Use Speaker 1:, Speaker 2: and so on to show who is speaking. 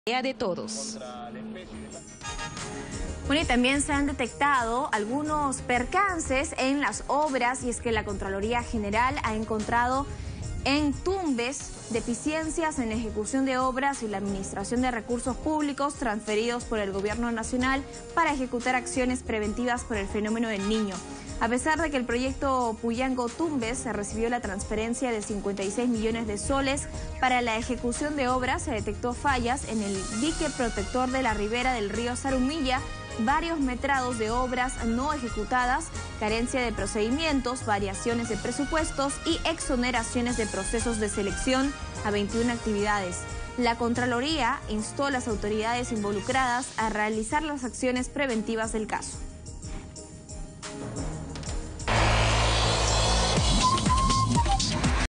Speaker 1: De todos.
Speaker 2: Bueno, y también se han detectado algunos percances en las obras, y es que la Contraloría General ha encontrado en Tumbes deficiencias en la ejecución de obras y la administración de recursos públicos transferidos por el Gobierno Nacional para ejecutar acciones preventivas por el fenómeno del Niño. A pesar de que el proyecto Puyango-Tumbes se recibió la transferencia de 56 millones de soles para la ejecución de obras, se detectó fallas en el dique protector de la ribera del río Zarumilla, varios metrados de obras no ejecutadas, carencia de procedimientos, variaciones de presupuestos y exoneraciones de procesos de selección a 21 actividades. La Contraloría instó a las autoridades involucradas a realizar las acciones preventivas del caso.